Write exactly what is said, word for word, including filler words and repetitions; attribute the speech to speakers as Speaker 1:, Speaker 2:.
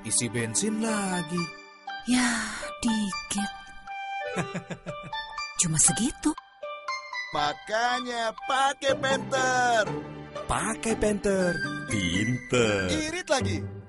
Speaker 1: isi bensin lagi.
Speaker 2: Ya, dikit. Cuma segitu.
Speaker 3: Makanya pakai Panther.
Speaker 1: Pakai Panther. Pinter.
Speaker 3: Irit lagi.